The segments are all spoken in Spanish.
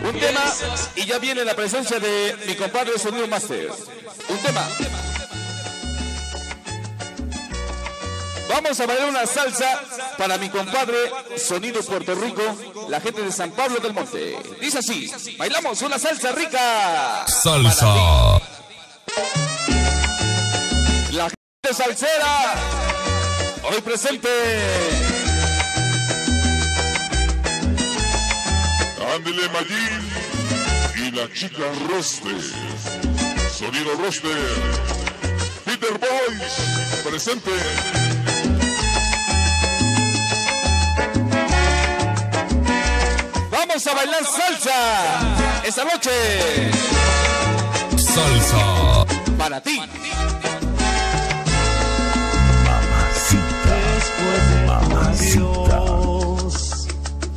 Un tema y ya viene la presencia de mi compadre Sonido Master. Un tema. Vamos a bailar una salsa para mi compadre Sonido Puerto Rico, la gente de San Pablo del Monte. Dice así, bailamos una salsa rica. Salsa. La gente salsera, hoy presente. Ándele Mayín y la chica Roster. Sonido Roster. Peter Boys, presente. Vamos a bailar salsa esta noche. Salsa. Para ti. Adiós,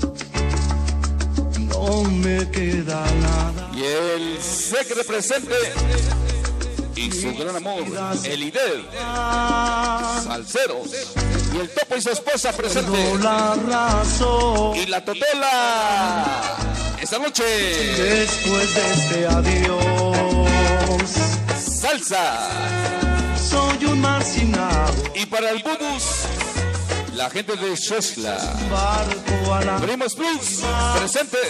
no me queda nada. Y el secre presente y su gran amor, el líder, Salceros. Y el Topo y su esposa presente. La razón. Y la Totola. Esta noche. Después de este adiós, Salsa. soy un marginado. Y para el Bubus, la gente de Shosla. Barco a la Primos Plus, presente.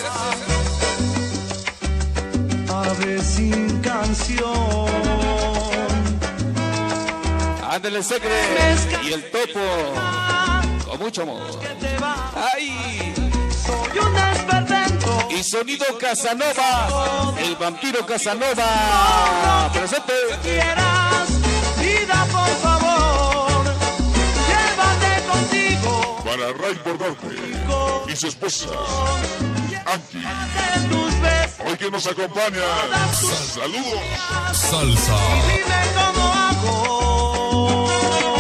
ave sin canción. Ándale secre. Y el Topo. Con mucho amor. ¡Ay! Soy un esperpento. Y Sonido Casanova, el vampiro Casanova, presente. Quieras, vida, por favor, llévate contigo. Para Ray Bordarte y su esposa, Angie. De tus besos, Hoy que nos acompaña. Saludos. Salsa. dime cómo hago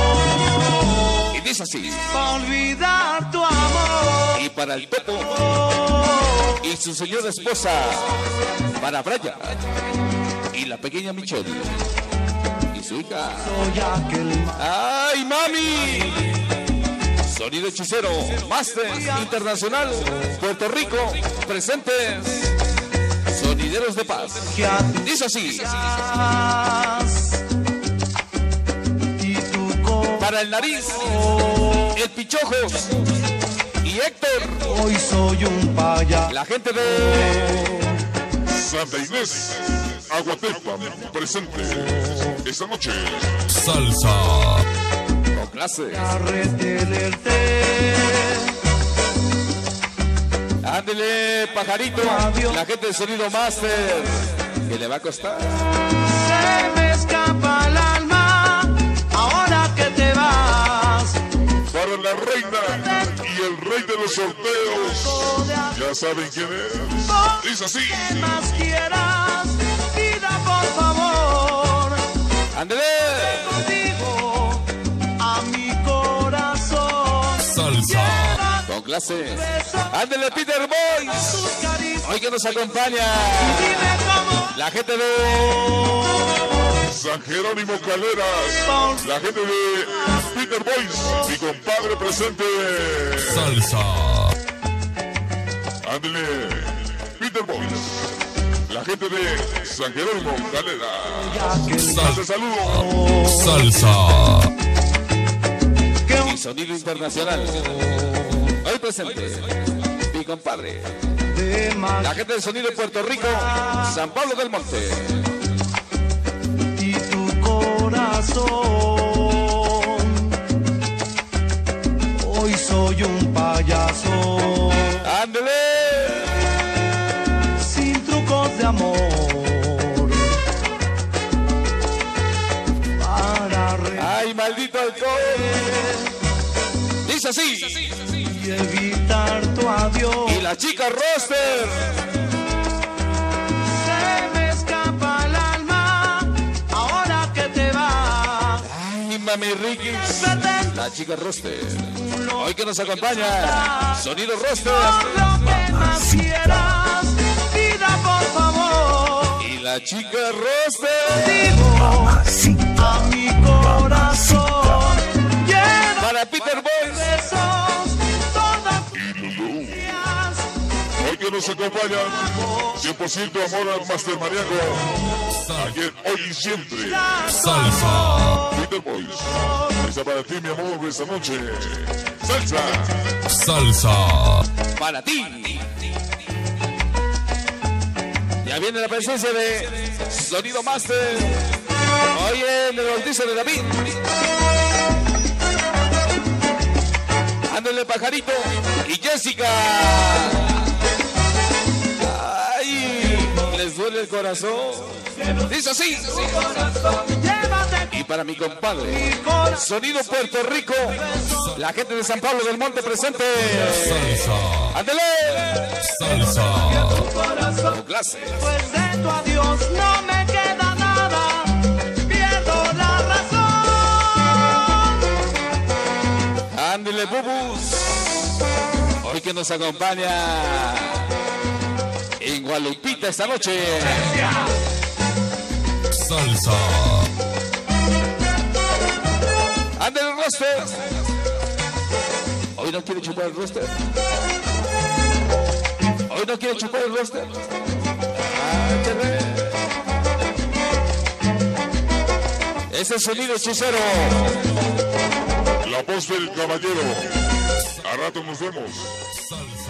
Y dice así. para olvidar tu amor. Y para el Topo y su señora esposa, para Brian y la pequeña Michelle y su hija. Soy aquel ¡Ay, mami! Sonido hechicero, Master Internacional, Puerto Rico, presentes. Sonideros de paz. que a ti Dice así. y tu corazón. Para el Nariz, el Pichojos y Héctor, Hoy soy un payaso. la gente de Santa Inés, Aguatepa, presente. Esta noche. Salsa. con clase. A retenerte. Ándele, pajarito, la gente de Sonido Master, que le va a costar. Se me escapa el alma ahora que te vas. Para la reina y el rey de los sorteos. Ya saben quién es. Dice así. ¿Qué más quieras? Vida, por favor. Ándele, Contigo a mi corazón. Salsa. con clase. Ándele, Peter Boys, Tus caricias. hoy que nos acompaña Dime cómo la gente de San Jerónimo Caleras. La gente de Peter Boys. Mi compadre presente. Salsa. Ándele, Peter Boys. La gente de San Jerónimo Caleras. Hace saludos. Salsa. y Sonido Internacional, hoy presente. Mi compadre, de más la gente de Sonido de Puerto Rico, San Pablo del Monte. y tu corazón. Hoy soy un payaso Ándele, sin trucos de amor. Para ay, maldito alcohol. Dice así. y evitar tu adiós. Y la chica Roster. Se me escapa el alma ahora que te vas. Ay, mami Ricky. La chica Roster. Hoy que nos acompaña, Sonido Roster. Lo que más quieras, vida, por favor. Y la chica Roster. Digo a mi corazón. Lleva Para Peter Boys. besos todas Y Lulú. días. Hoy que donde nos acompañan 100% amor al Master Mariaco. Aquí en Hoy y Siempre. Salsa. Peter Boys. Esa para ti, mi amor, esta noche. Salsa. Salsa. Para ti. Ya viene la presencia de Sonido Master. Oye, me lo dice de David. Ándale, Pajarito y Jessica. Ay, les duele el corazón. Dice así. Y para mi compadre, Sonido Puerto Rico, la gente de San Pablo del Monte presente. Salsa. Ándale. Salsa. Con clase. Después de tu adiós no me queda nada, pierdo la razón. Ándale, bubus. Hoy que nos acompaña en Gualupita esta noche. Salsa. Ándale, el roster. Hoy no quiere chupar el roster. Hoy no quiere chupar el roster. Ese es Sonido Hechicero. La voz del caballero. A rato nos vemos. Salsa.